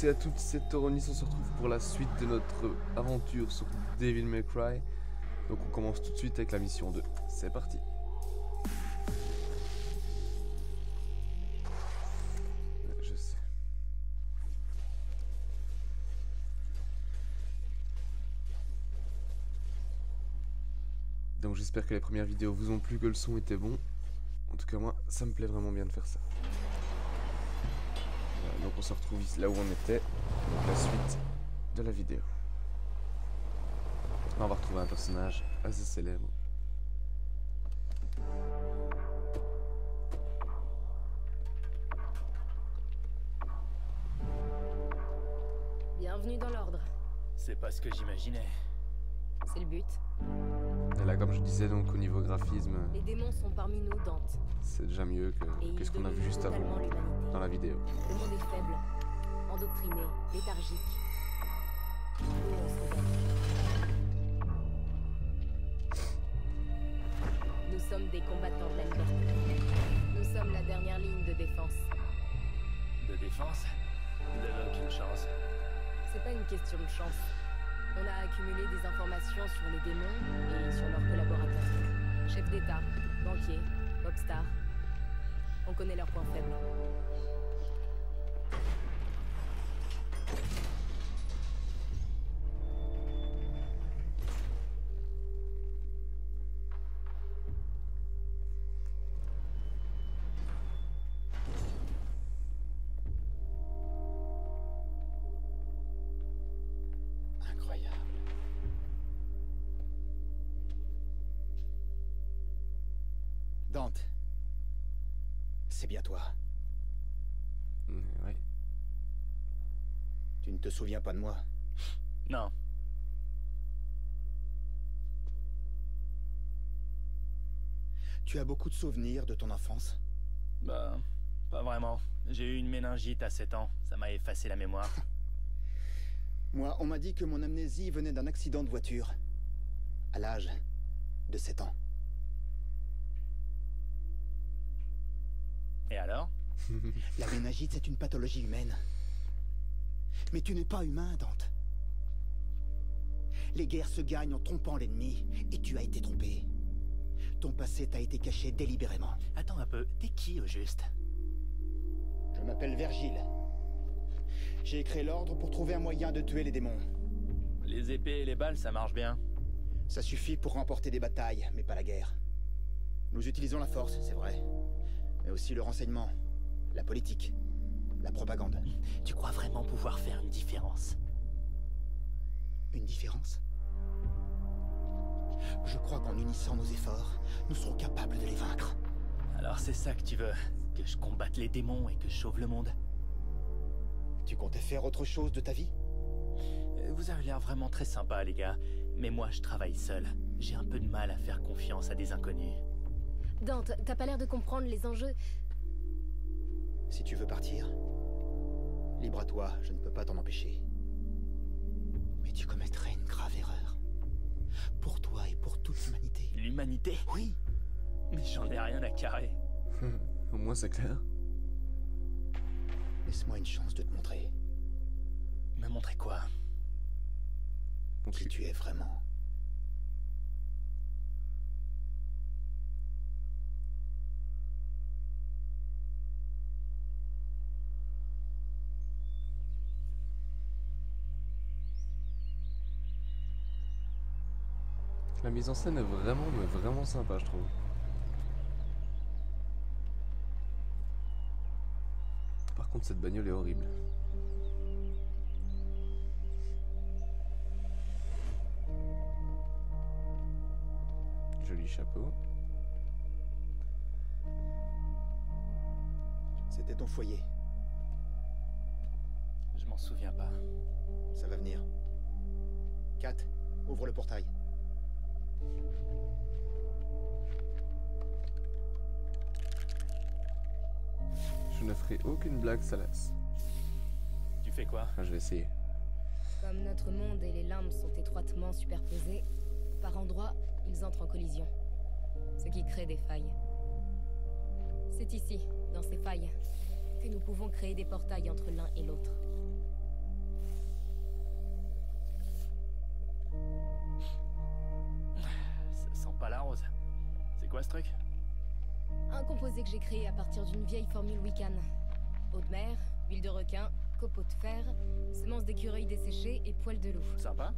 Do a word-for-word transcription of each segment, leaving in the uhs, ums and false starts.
tous et à toutes, c'est Toronis, on se retrouve pour la suite de notre aventure sur Devil May Cry. Donc on commence tout de suite avec la mission deux. C'est parti. Je sais. Donc j'espère que les premières vidéos vous ont plu, que le son était bon. En tout cas moi, ça me plaît vraiment bien de faire ça. Voilà, donc on se retrouve ici, là où on était, donc la suite de la vidéo. On va retrouver un personnage assez célèbre. Bienvenue dans l'ordre. C'est pas ce que j'imaginais. C'est le but. Et là, comme je disais, donc au niveau graphisme, Les démons sont parmi nous, Dante. c'est déjà mieux que, Et que ils ce qu'on a vu dominent juste totalement avant l'humanité. dans la vidéo. Le monde est faible, endoctriné, léthargique. Nous, on se rebelle. Nous sommes des combattants de la liberté. Nous sommes la dernière ligne de défense. De défense? Vous avez aucune chance. C'est pas une question de chance. On a accumulé des informations sur les démons et sur leurs collaborateurs. Chefs d'État, banquiers, popstars. On connaît leurs points faibles. Incroyable. Dante. C'est bien toi. Mm, ouais. Tu ne te souviens pas de moi? Non. Tu as beaucoup de souvenirs de ton enfance? Bah, pas vraiment. J'ai eu une méningite à sept ans. Ça m'a effacé la mémoire. Moi, on m'a dit que mon amnésie venait d'un accident de voiture. À l'âge de sept ans. Et alors? La méningite, c'est une pathologie humaine. Mais tu n'es pas humain, Dante. Les guerres se gagnent en trompant l'ennemi, et tu as été trompé. Ton passé t'a été caché délibérément. Attends un peu, t'es qui au juste? Je m'appelle Vergile. J'ai créé l'ordre pour trouver un moyen de tuer les démons. Les épées et les balles, ça marche bien. Ça suffit pour remporter des batailles, mais pas la guerre. Nous utilisons la force, c'est vrai. Mais aussi le renseignement, la politique, la propagande. Tu crois vraiment pouvoir faire une différence? Une différence? Je crois qu'en unissant nos efforts, nous serons capables de les vaincre. Alors c'est ça que tu veux? Que je combatte les démons et que je sauve le monde? Tu comptais faire autre chose de ta vie? Vous avez l'air vraiment très sympa, les gars. Mais moi, je travaille seul. J'ai un peu de mal à faire confiance à des inconnus. Dante, t'as pas l'air de comprendre les enjeux. Si tu veux partir, libre à toi, je ne peux pas t'en empêcher. Mais tu commettrais une grave erreur. Pour toi et pour toute l'humanité. L'humanité? Oui. Mais j'en ai rien à carrer. Au moins c'est clair. Laisse-moi une chance de te montrer Me montrer quoi? Donc, qui tu es vraiment. la mise en scène est vraiment, mais vraiment sympa, je trouve. Par contre, cette bagnole est horrible. Joli chapeau. C'était ton foyer. Je m'en souviens pas. Ça va venir. Kat, ouvre le portail. Je ne ferai aucune blague salace. Tu fais quoi? Enfin, je vais essayer. Comme notre monde et les limbes sont étroitement superposés, par endroits, ils entrent en collision. Ce qui crée des failles. C'est ici, dans ces failles, que nous pouvons créer des portails entre l'un et l'autre. quoi ce truc? Un composé que j'ai créé à partir d'une vieille formule Wiccan. Eau de mer, huile de requin, copeaux de fer, semences d'écureuil desséchées et poils de loup. Sympa.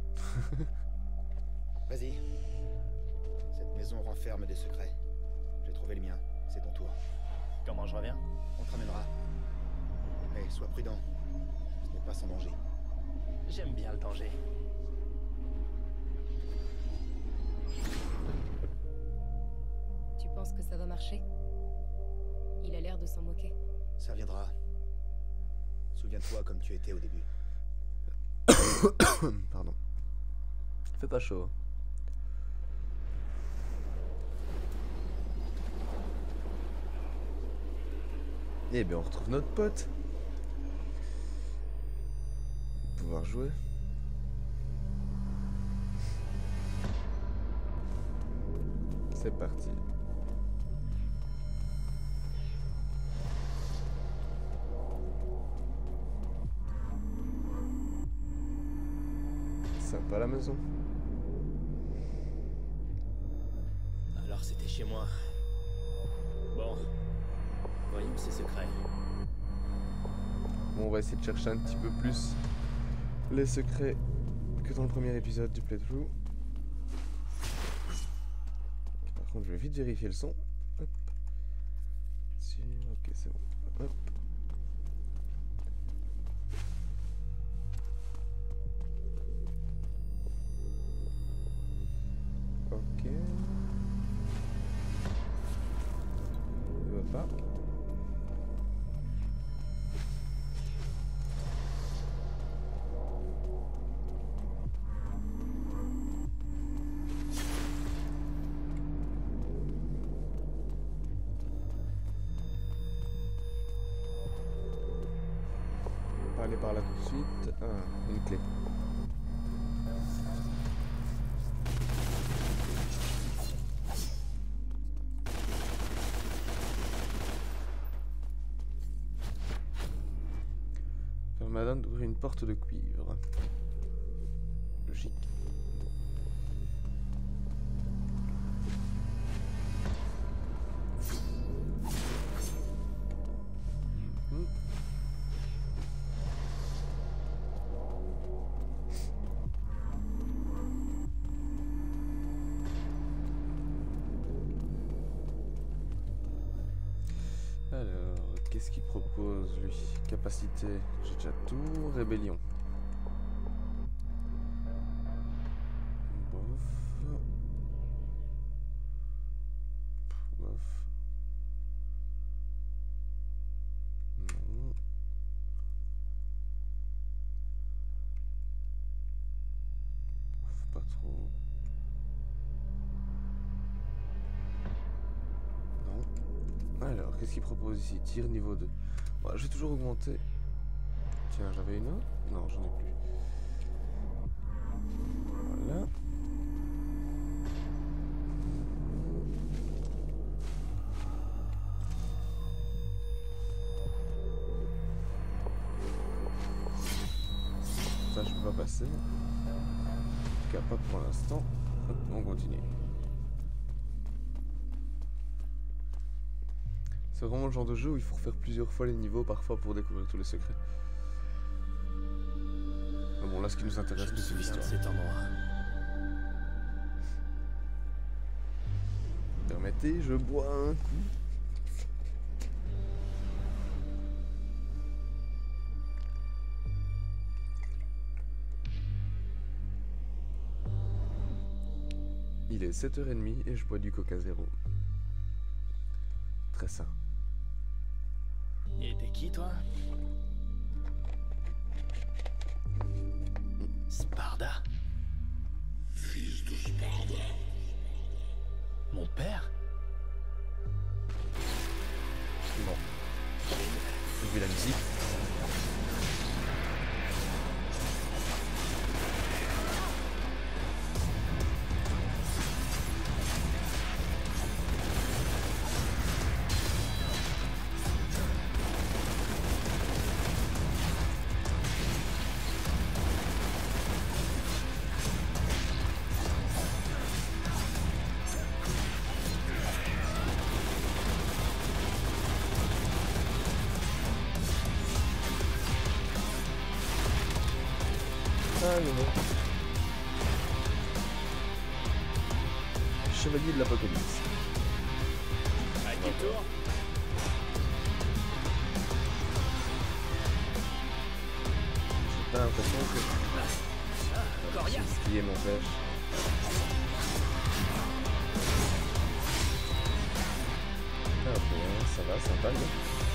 Vas-y. Cette maison renferme des secrets. J'ai trouvé le mien. C'est ton tour. Comment je reviens? On te ramènera. Mais sois prudent. Ce n'est pas sans danger. J'aime bien le danger. Tu penses que ça va marcher? Il a l'air de s'en moquer. Ça viendra. Souviens-toi comme tu étais au début. Pardon. Fais pas chaud. Eh bien, on retrouve notre pote. Pouvoir jouer. C'est parti. Sympa la maison. Alors c'était chez moi. Bon. Voyons ces secrets. Bon, on va essayer de chercher un petit peu plus les secrets que dans le premier épisode du playthrough. Par contre, je vais vite vérifier le son. Hop. Si, ok, c'est bon. Hop. Ok. Il va pas. On va aller par là tout de suite. Ah, une clé. Madame d'ouvrir une porte de cuivre. Logique. Mmh. Alors, qu'est-ce qu'il propose lui? Capacité, j'ai déjà tout. Rébellion. Bof. Bof. Non. Bof, pas trop. Non. Alors, qu'est-ce qu'il propose ici? Tir niveau deux. Ouais, je vais toujours augmenter. Tiens, j'avais une autre? Non, j'en ai plus. Voilà. Ça, je peux pas passer. En tout cas, pas pour l'instant. Hop, on continue. C'est vraiment le genre de jeu où il faut refaire plusieurs fois les niveaux parfois pour découvrir tous les secrets. Mais bon, là, ce qui nous intéresse, c'est l'histoire. Cet endroit. Permettez, je bois un coup. Il est sept heures trente et je bois du Coca Zéro. Très sain. Et t'es qui, toi? Sparda? Fils de Sparda. Mon père? Bon. J'ai vu la musique. Ah, il est mort. Chevalier de l'Apocalypse. À qui le tour? J'ai pas l'impression que Ah, coriace. ce qui est mon flèche. Ah, ok, ça va, sympa, le gars.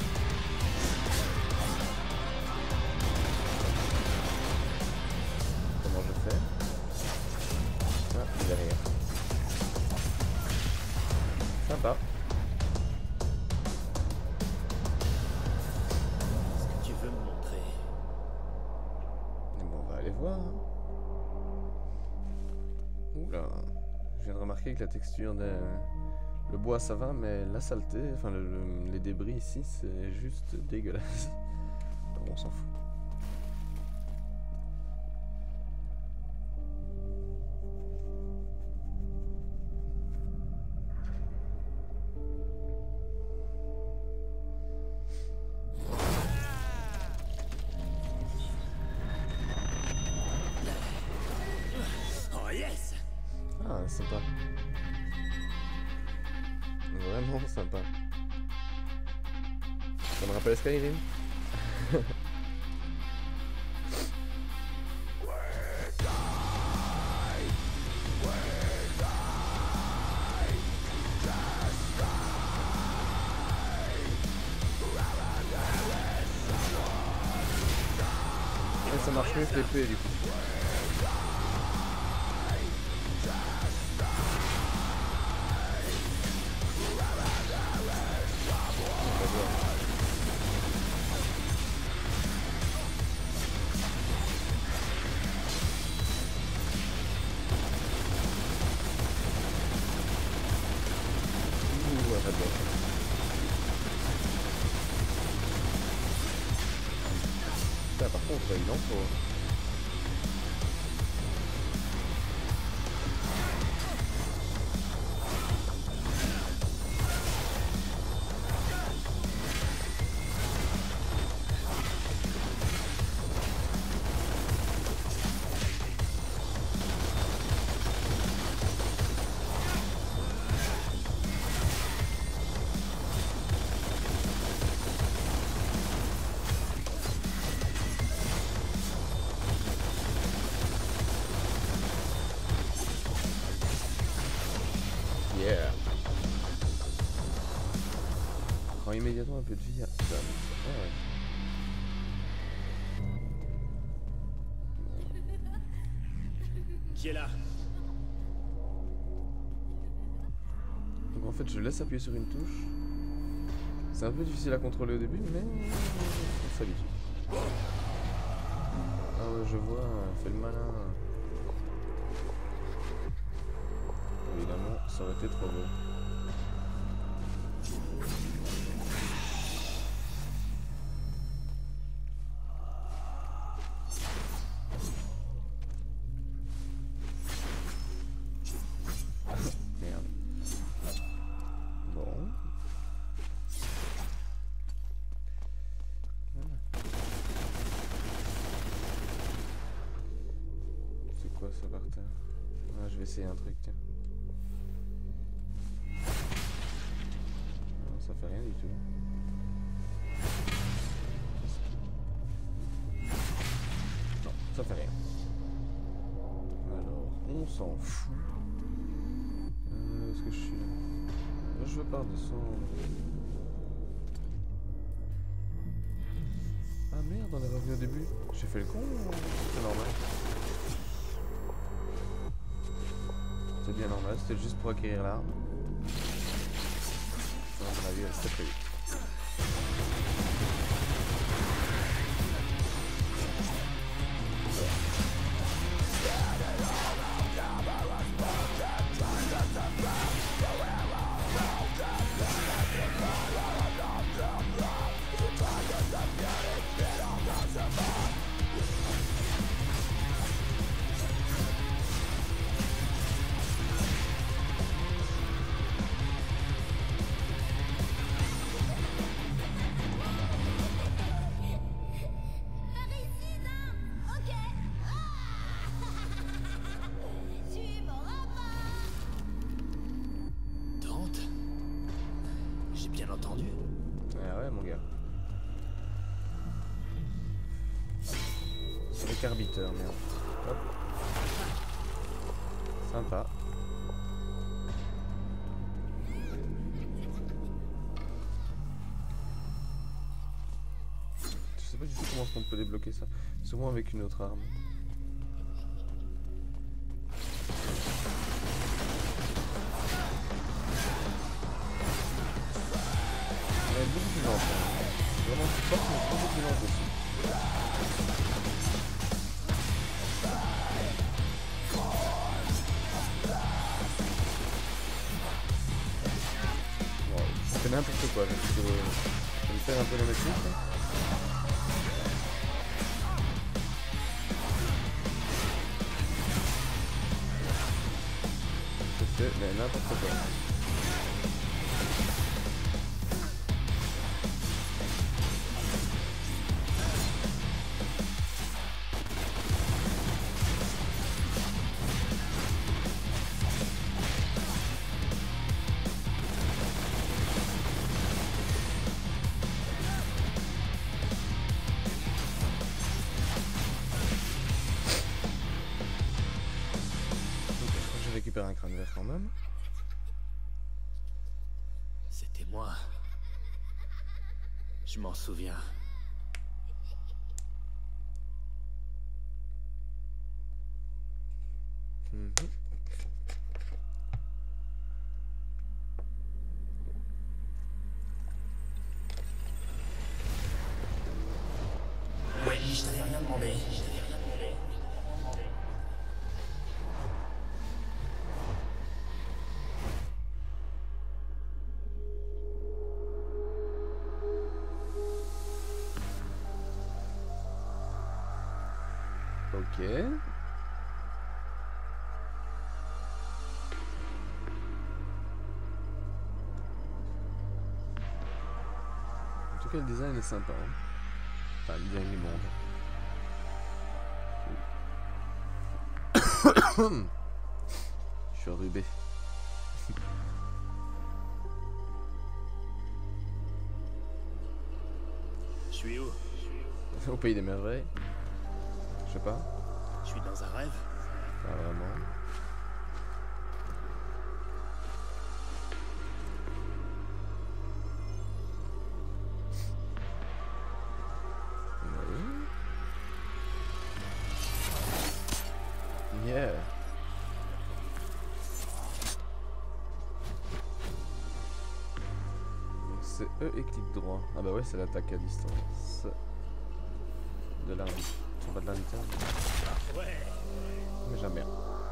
Comment je fais? Ah, derrière. Sympa. Est-ce que tu veux me montrer? Mais bon, on va aller voir. Hein. Oula. Je viens de remarquer que la texture des... Le bois ça va, mais la saleté, enfin le- le- les débris ici, c'est juste dégueulasse. Bon, on s'en fout. Oh yes! Ah, sympa. Vraiment sympa. Ça me rappelle Skyrim. Et ça marche mieux que l'épée du coup. Ouh, ouais, j'adore. Putain, par contre, il en faut. Yeah. Prends immédiatement un peu de vie à ça. Ouais. Qui est là? Donc en fait je laisse appuyer sur une touche. C'est un peu difficile à contrôler au début mais on s'habitue. Ah ouais je vois, fais le malin. Évidemment ça aurait été trop beau. Merde. Bon. Voilà. C'est quoi ça par terre? Ah, je vais essayer un truc, tiens. Non, ça fait rien du tout. Non, ça fait rien. Alors, on s'en fout. Euh, Est-ce que je suis là? Là, je veux pas redescendre. Ah merde, on est revenu au début. J'ai fait le con ou c'est normal? C'est bien normal, c'était juste pour acquérir l'arme. À mon avis, c'était prévu. Avec arbiteur, merde. Hop. Sympa. Je sais pas du tout comment est-ce qu'on peut débloquer ça. Sûrement avec une autre arme. Elle est beaucoup plus lente. Hein. Vraiment plus forte, mais beaucoup plus lente aussi. Bon, c'est n'importe quoi. Je vais me faire un peu la maîtrise. Mais n'importe quoi. Un crâne vert quand même. C'était moi. Je m'en souviens. Mm-hmm. Oui, je t'avais rien demandé. Je t'avais rien demandé. Ok. En tout cas, le design est sympa. Hein. Enfin, le design du monde. Je suis enrhumé. Je suis où? Au pays des merveilles. Je sais pas. Je suis dans un rêve. Pas vraiment. Oui. Yeah. Donc c'est E et clic droit. Ah bah ouais, c'est l'attaque à distance. De l'arbitre. Enfin, pas de l'arbitre. Ouais. Mais jamais.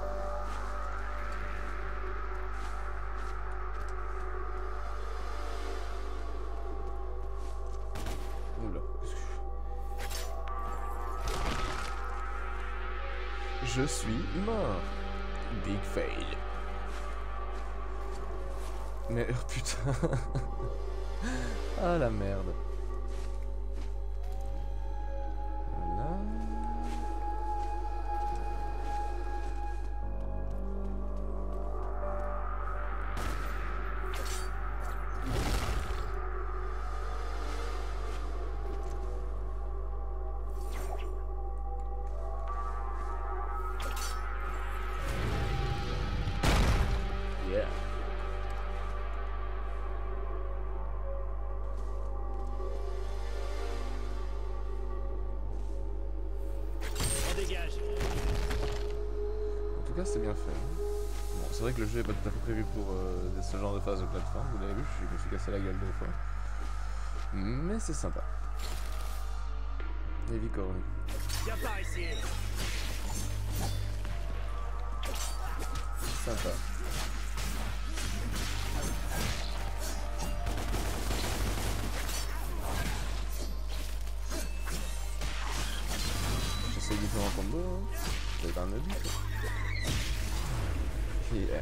Oula. Je suis mort. Big fail. Mais oh, putain. Ah la merde. Voilà. Yeah. On dégage. En tout cas, c'est bien fait. Hein. Bon, c'est vrai que le jeu est pas tout à fait prévu pour euh, ce genre de phase de plateforme. Vous l'avez vu, je me suis cassé la gueule deux fois. Mais c'est sympa. Heavy Corny. Viens par ici. Sympa. J'essaie différents combos. Hein. C'est pas un abus. Yeah.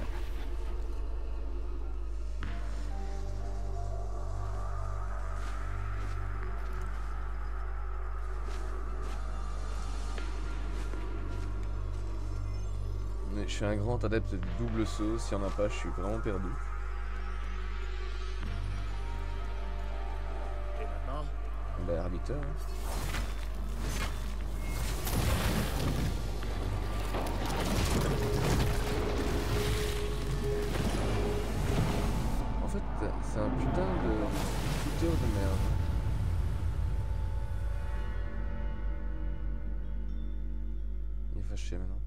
Mais je suis un grand adepte du double saut, s'il n'y en a pas, je suis vraiment perdu. Et maintenant? Bah, arbiteur. Hein. Docteur de merde. Il est fâché maintenant.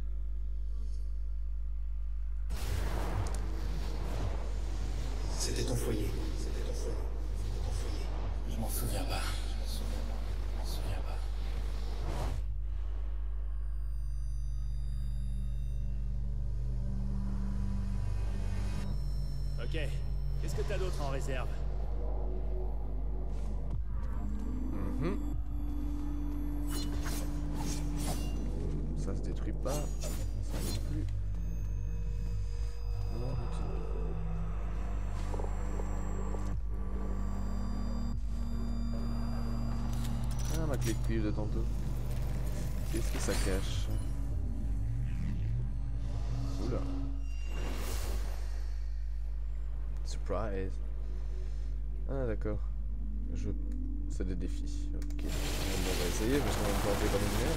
C'était ton foyer. C'était ton foyer. Ton foyer. Je m'en souviens pas. Je m'en souviens pas. Je m'en souviens pas. Ok. Qu'est-ce que t'as d'autre en réserve? Mhm. Ça se détruit pas. Ça non plus. Non, continue. Ah, ma clé de cuivre de tantôt. Qu'est-ce que ça cache? Oula. Surprise. Ah, d'accord. Je... C'est des défis. Ok. Bon, on va essayer parce qu'on va me planter comme une merde.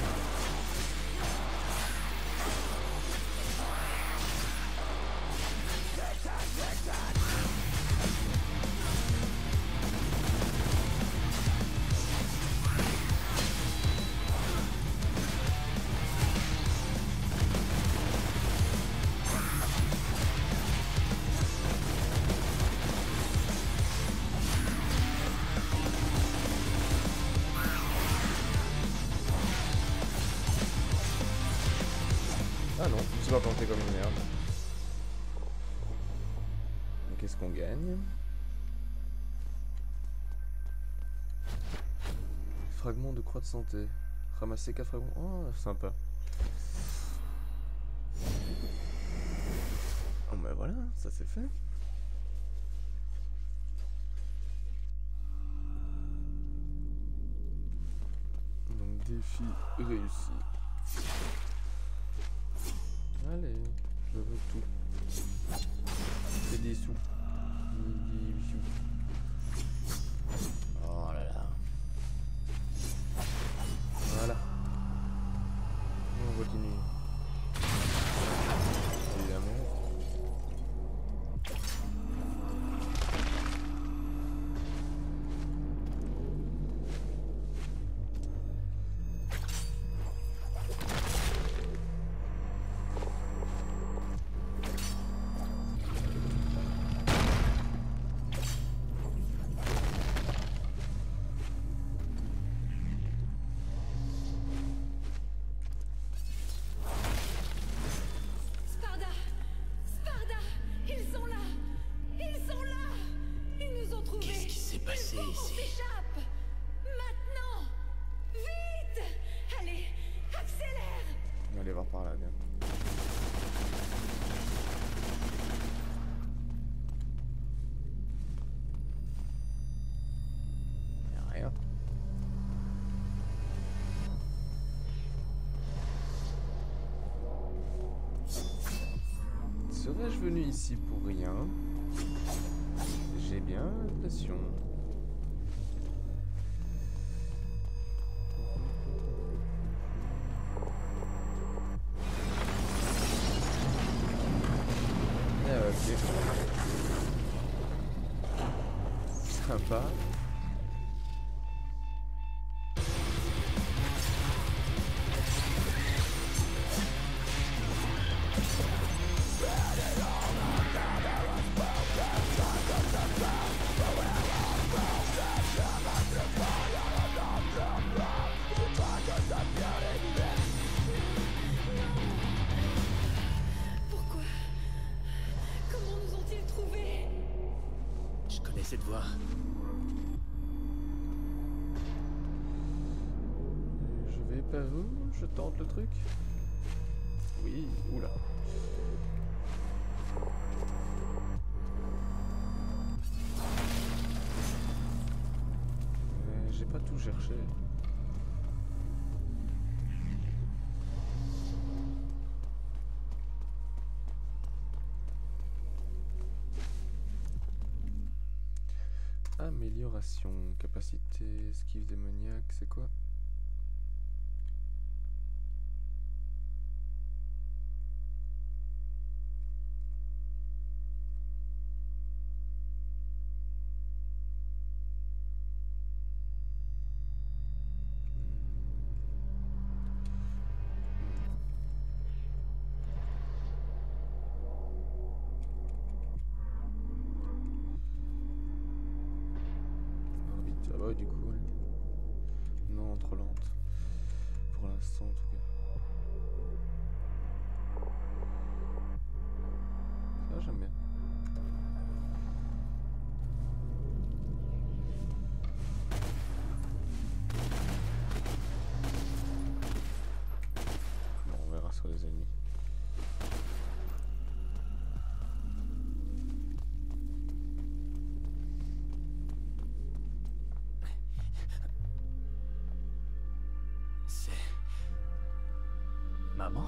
Ah non, je me suis pas planté comme une merde. Qu'est-ce qu'on gagne? Fragment de croix de santé. Ramasser quatre fragments. Oh, sympa. Oh bah voilà, ça c'est fait. Donc défi réussi. Allez, je veux tout. C'est des sous. Des sous. Oh là là. Voilà. On continue. Évidemment. Sparda! Sparda! Ils sont là! Ils sont là! Ils nous ont trouvés! Qu'est-ce qui s'est passé Il faut qu'on ici? s'échappe! Maintenant! Vite! Allez, accélère! On va aller voir par là, bien. Y'a rien. Serais-je venu ici pour rien? J'ai bien l'impression. Ah ok. Sympa. Pourquoi? Comment nous ont-ils trouvés? Je connais cette voix. Je vais par où? Je tente le truc. Oui, oula. Euh, J'ai pas tout cherché. Amélioration, capacité, esquive démoniaque, c'est quoi? pas du coup. Elle... Non, trop lente. Pour l'instant en tout cas. Ça j'aime bien. Bon, on verra sur les ennemis. Maman?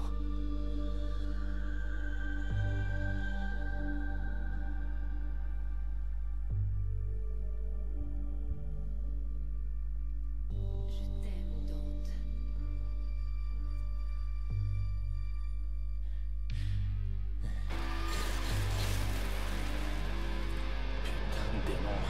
Je t'aime, Dante. Putain de démon.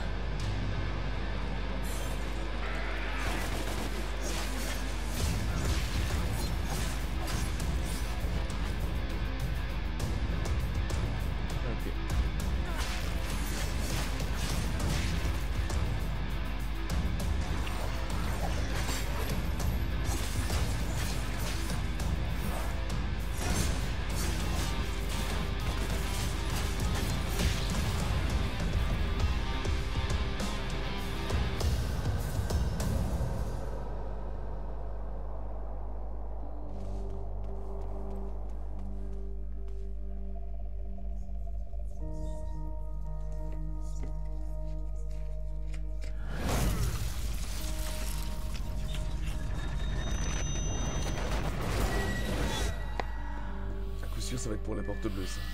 Ça va être pour la porte bleue, ça.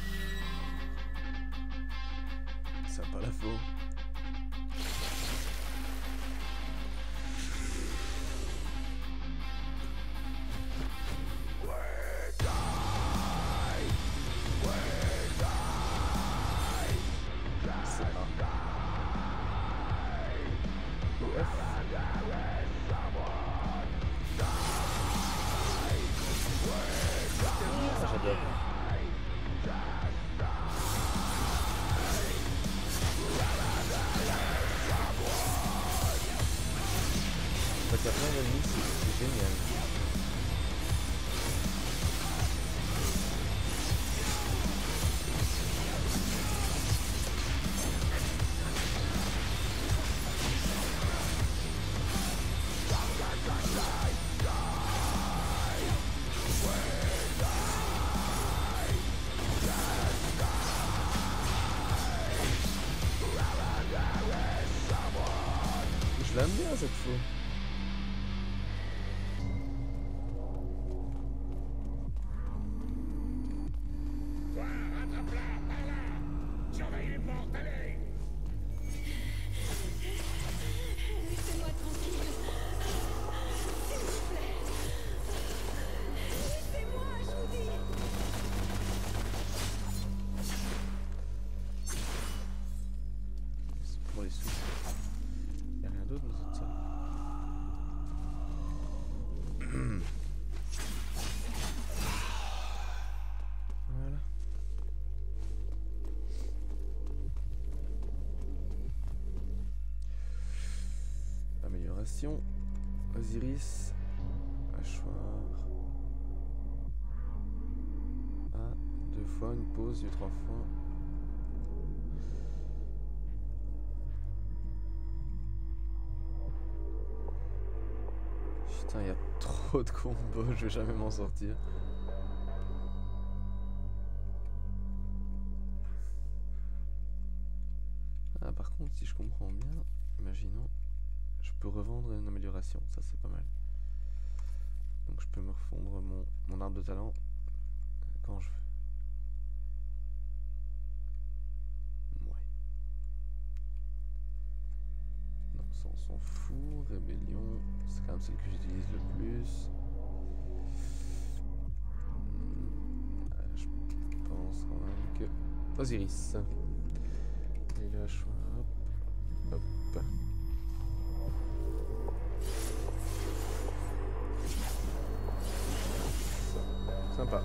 Ça a pas la faux. C'est A. Ou F. Ça, j'adore. En fait, il y a plein d'ennemis, c'est génial. Je l'aime bien cette fois. Laissez-moi tranquille. S'il vous plaît. Laissez-moi, je vous dis. C'est pour les sous. Y'a rien d'autre dans cette salle. Voilà. Amélioration. Osiris. Hachoir. A. Deux fois, une pause, et trois fois. Putain, il y a trop de combos, je vais jamais m'en sortir. Ah, par contre, si je comprends bien, imaginons, je peux revendre une amélioration, ça c'est pas mal. Donc je peux me refondre mon, mon arbre de talent quand je veux. Ouais. Non, ça on s'en fout. Rébellion, c'est quand même celle que j'utilise le plus. Hmm, euh, je pense quand même que... Osiris. Et là, je hop, hop. Sympa.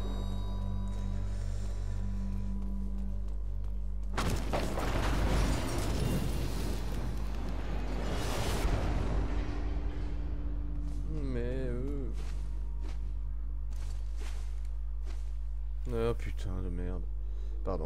Oh putain de merde. Pardon.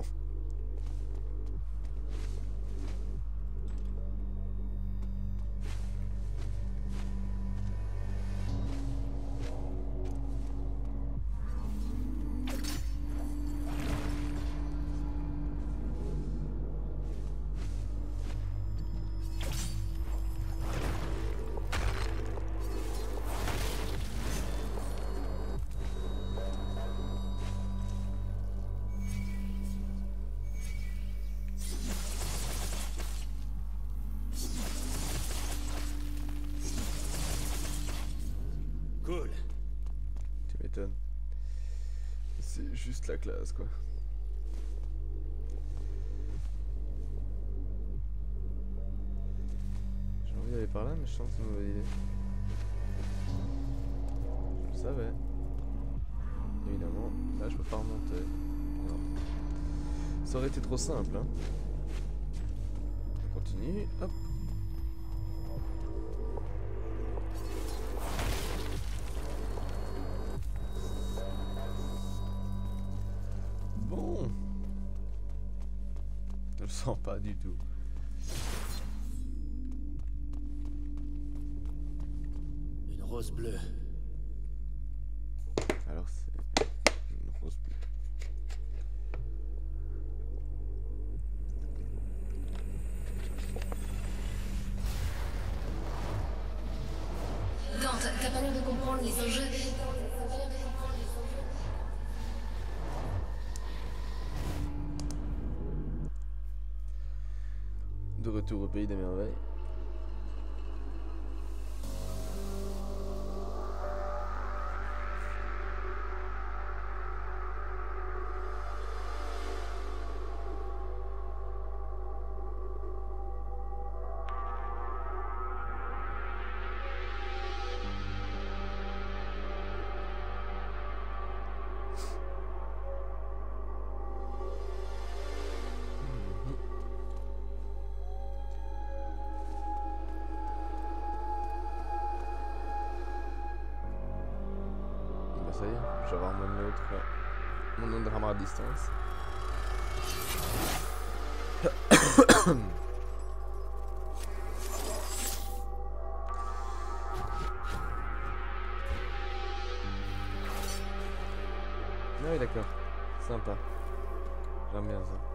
Cool. Tu m'étonnes. C'est juste la classe, quoi. J'ai envie d'aller par là, mais je sens que c'est une mauvaise idée. Je le savais. Évidemment, là je peux pas remonter. Non. Ça aurait été trop simple, hein. On continue, hop. Bon. Je le sens pas du tout. Une rose bleue. Alors c'est une rose bleue. Dante, t'as pas l'air de comprendre les enjeux. De retour au pays des merveilles. Ça y est, je vais avoir mon autre, mon autre drama à distance. Ah oui d'accord, sympa. J'aime bien ça.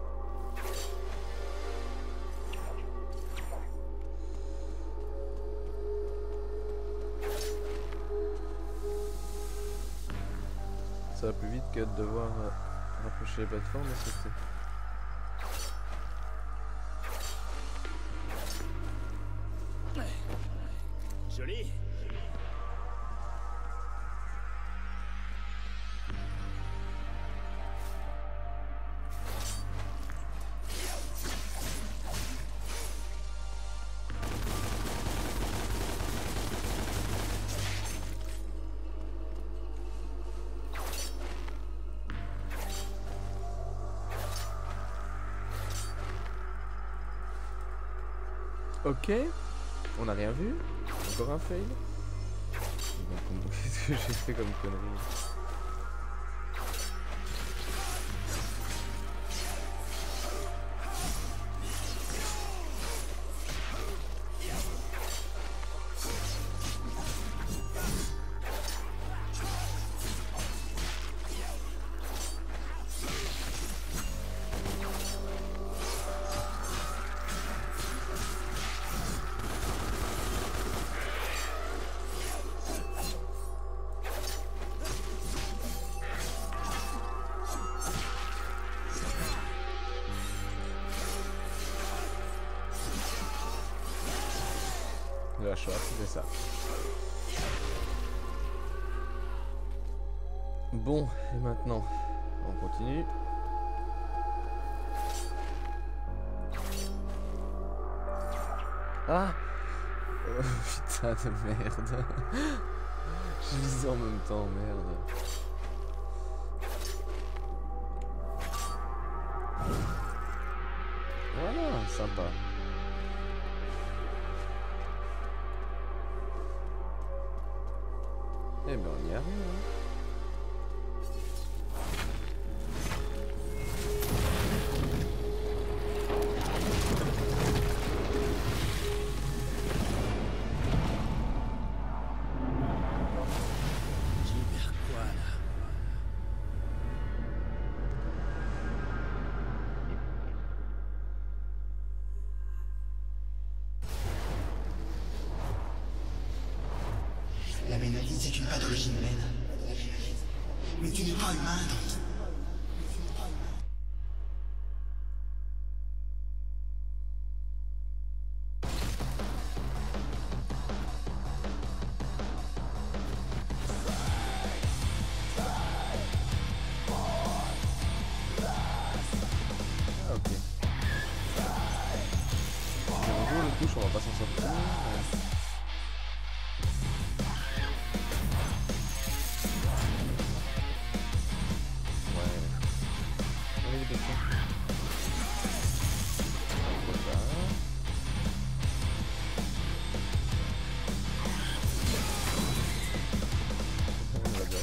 Ça va plus vite que de devoir euh, rapprocher les plateformes, mais c'est... Joli. Ok, on n'a rien vu. Encore un fail. Qu'est-ce que j'ai fait comme connerie? La choix, c'était ça. Bon, et maintenant, on continue. Ah oh, putain de merde. Je lisais en même temps, merde. Voilà, sympa. Eh ben on y arrive. Hein. c'est une pathologie humaine. Mais tu n'es pas humain, donc. Ah, ok. Si on joue le touche, on va pas s'en sortir. mais- Ouais. Allez, les petits. Pourquoi pas. On va dire.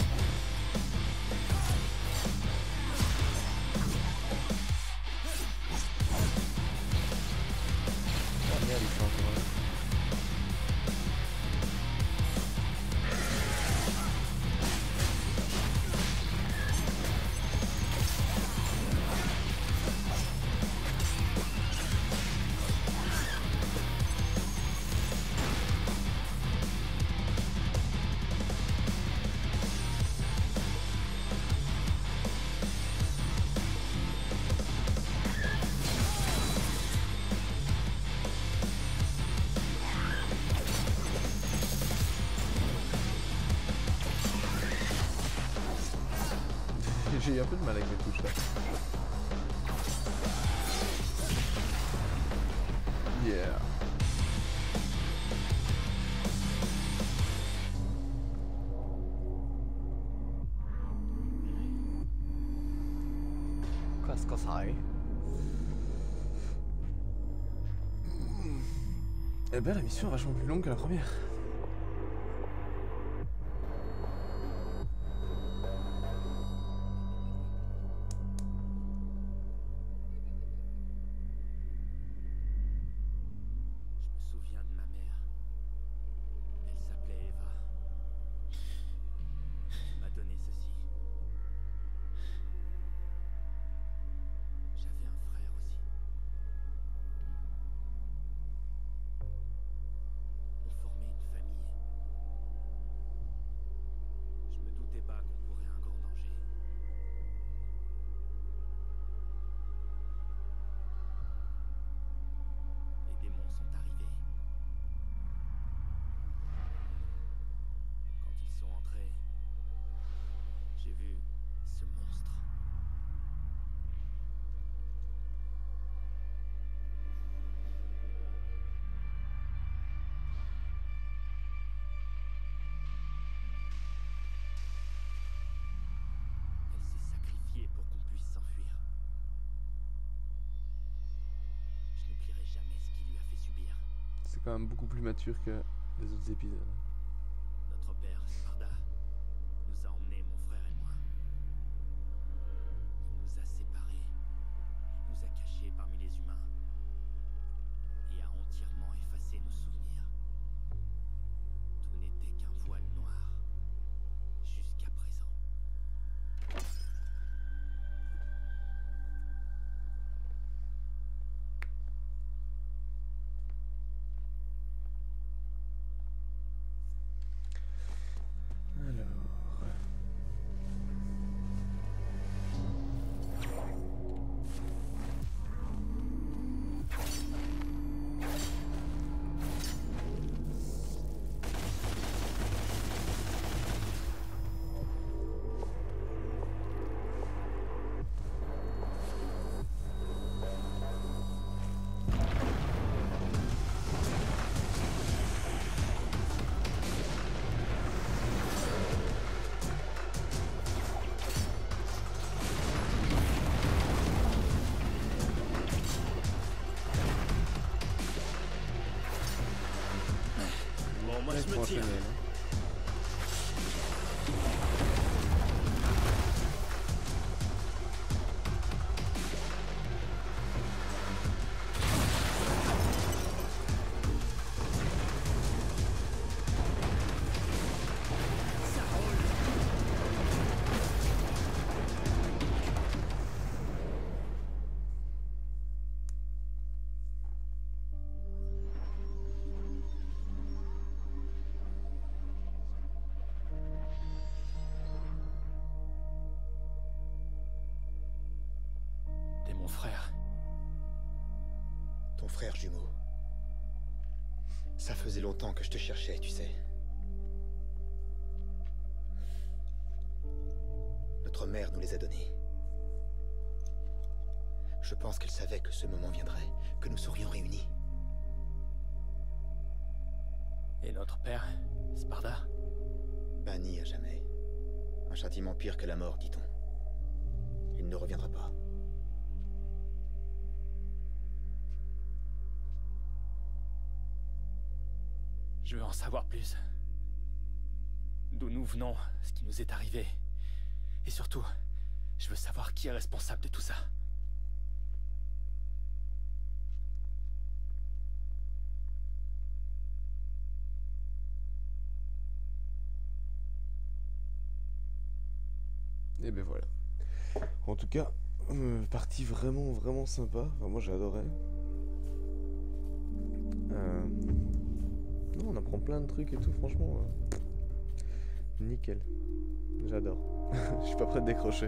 Ah merde, il fait encore un. J'ai un peu de mal avec mes touches là. Yeah. Qu'est-ce que ça est? Eh ben la mission est vachement plus longue que la première. Je me souviens de ma mère. Elle s'appelait Eva. Elle m'a donné ceci. J'avais un frère aussi. On formait une famille. Je me doutais pas qu'on courait un grand danger. Les démons sont arrivés. Quand ils sont entrés, j'ai vu ce monstre. Elle s'est sacrifiée pour qu'on puisse s'enfuir. Je n'oublierai jamais ce qu'il lui a fait subir. C'est quand même beaucoup plus mature que les autres épisodes. Notre père, Sparda, nous a emmenés, mon frère et moi. Il nous a séparés, nous a cachés parmi les humains et a entièrement effacé nos souvenirs. Tout n'était qu'un voile noir, jusqu'à présent. Alors. Bon, moi Ouais, je faut me tire. enchaîner, là. frère. Ton frère jumeau. Ça faisait longtemps que je te cherchais, tu sais. Notre mère nous les a donnés. Je pense qu'elle savait que ce moment viendrait, que nous serions réunis. Et notre père, Sparda? Banni à jamais. Un châtiment pire que la mort, dit-on. Il ne reviendra pas. Je veux en savoir plus. D'où nous venons, ce qui nous est arrivé. Et surtout, je veux savoir qui est responsable de tout ça. Et ben voilà. En tout cas, euh, partie vraiment vraiment sympa. Enfin, moi j'ai adoré. Euh... Non, on apprend plein de trucs et tout, franchement. Euh... Nickel. J'adore. Je suis pas prêt de décrocher.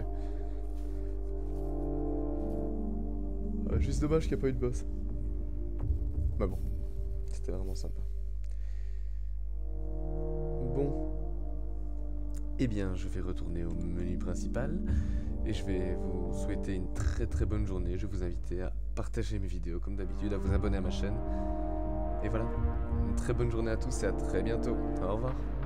Euh, juste dommage qu'il n'y a pas eu de boss. Bah bon, c'était vraiment sympa. Bon. Eh bien, je vais retourner au menu principal et je vais vous souhaiter une très très bonne journée. Je vais vous inviter à partager mes vidéos comme d'habitude, à vous abonner à ma chaîne. Et voilà, une très bonne journée à tous et à très bientôt. Au revoir.